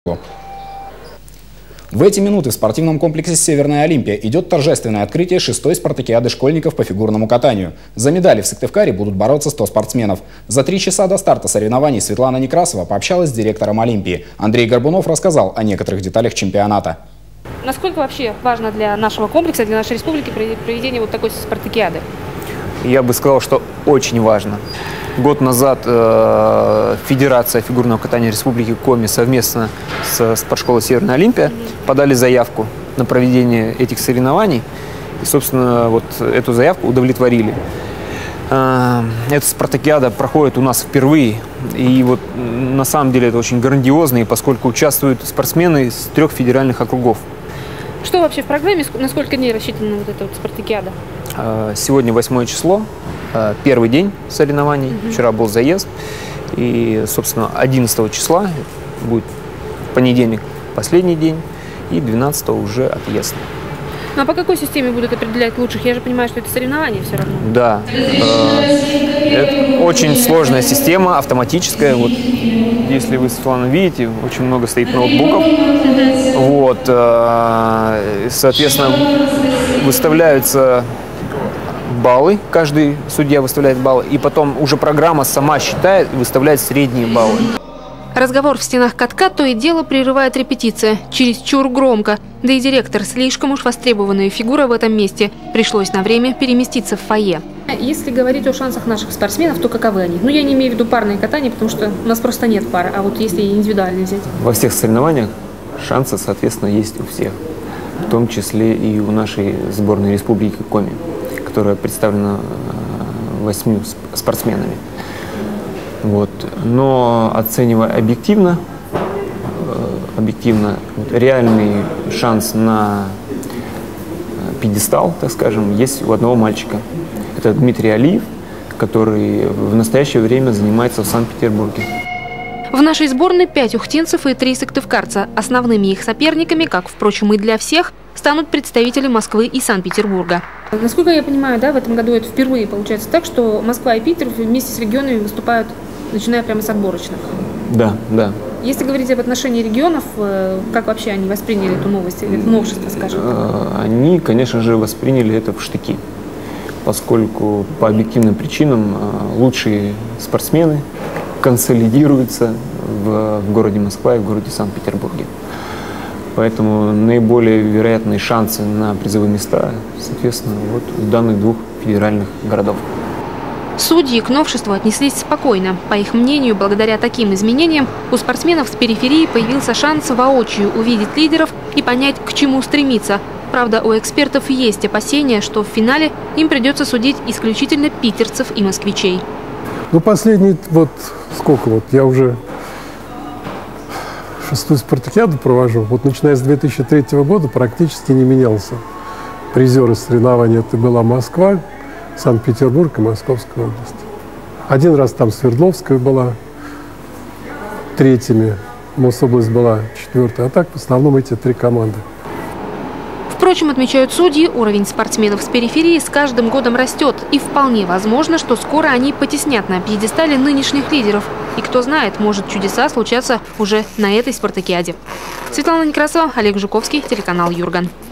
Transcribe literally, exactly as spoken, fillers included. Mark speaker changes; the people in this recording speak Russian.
Speaker 1: В эти минуты в спортивном комплексе «Северная Олимпия» идет торжественное открытие шестой спартакиады школьников по фигурному катанию. За медали в Сыктывкаре будут бороться сто спортсменов. За три часа до старта соревнований Светлана Некрасова пообщалась с директором Олимпии. Андрей Горбунов рассказал о некоторых деталях чемпионата.
Speaker 2: Насколько вообще важно для нашего комплекса, для нашей республики проведение вот такой спартакиады?
Speaker 3: Я бы сказал, что очень важно. Год назад э, Федерация фигурного катания Республики Коми совместно с спортшколой «Северная Олимпия» подали заявку на проведение этих соревнований. И, собственно, вот эту заявку удовлетворили. Э, эта спартакиада проходит у нас впервые. И вот на самом деле это очень грандиозно, поскольку участвуют спортсмены с трех федеральных округов.
Speaker 2: Что вообще в программе, на сколько дней рассчитана вот эта вот спартакиада?
Speaker 3: Сегодня восьмое число, первый день соревнований, угу. Вчера был заезд. И, собственно, одиннадцатого числа будет понедельник, последний день, и двенадцатого уже отъезд.
Speaker 2: Ну а по какой системе будут определять лучших? Я же понимаю, что это соревнования все равно.
Speaker 3: Да, это очень сложная система, автоматическая. Вот, если вы, Светлана, видите, очень много стоит ноутбуков. Вот, соответственно, выставляются баллы, каждый судья выставляет баллы, и потом уже программа сама считает и выставляет средние баллы.
Speaker 2: Разговор в стенах катка то и дело прерывает репетиция. Чересчур громко. Да и директор, слишком уж востребованная фигура в этом месте. Пришлось на время переместиться в фойе. Если говорить о шансах наших спортсменов, то каковы они? Ну, я не имею в виду парное катание, потому что у нас просто нет пар. А вот если индивидуально взять?
Speaker 3: Во всех соревнованиях шансы, соответственно, есть у всех. В том числе и у нашей сборной Республики Коми, которая представлена восьмью спортсменами. Вот. Но оценивая объективно, объективно вот, реальный шанс на пьедестал, так скажем, есть у одного мальчика. Это Дмитрий Алиев, который в настоящее время занимается в Санкт-Петербурге.
Speaker 2: В нашей сборной пять ухтинцев и три сыктывкарца. Основными их соперниками, как, впрочем, и для всех, станут представители Москвы и Санкт-Петербурга. Насколько я понимаю, да, в этом году это впервые получается так, что Москва и Питер вместе с регионами выступают, начиная прямо с отборочных.
Speaker 3: Да, да.
Speaker 2: Если говорить об отношении регионов, как вообще они восприняли эту новость, или это новшество, скажем так?
Speaker 3: Они, конечно же, восприняли это в штыки, поскольку по объективным причинам лучшие спортсмены консолидируются в, в городе Москва и в городе Санкт-Петербурге. Поэтому наиболее вероятные шансы на призовые места, соответственно, вот в данных двух федеральных городов.
Speaker 2: Судьи к новшеству отнеслись спокойно. По их мнению, благодаря таким изменениям у спортсменов с периферии появился шанс воочию увидеть лидеров и понять, к чему стремиться. Правда, у экспертов есть опасения, что в финале им придется судить исключительно питерцев и москвичей.
Speaker 4: Ну, последний, вот сколько вот, я уже шестую спартакиаду провожу. Вот начиная с две тысячи третьего года практически не менялся. Призеры соревнований это была Москва, Санкт-Петербург и Московская область. Один раз там Свердловская была третьими, Мособласть была четвертая, а так в основном эти три команды.
Speaker 2: Впрочем, отмечают судьи, уровень спортсменов с периферии с каждым годом растет. И вполне возможно, что скоро они потеснят на пьедестале нынешних лидеров. И кто знает, может чудеса случаться уже на этой спартакиаде. Светлана Некрасова, Олег Жуковский, телеканал Юрган.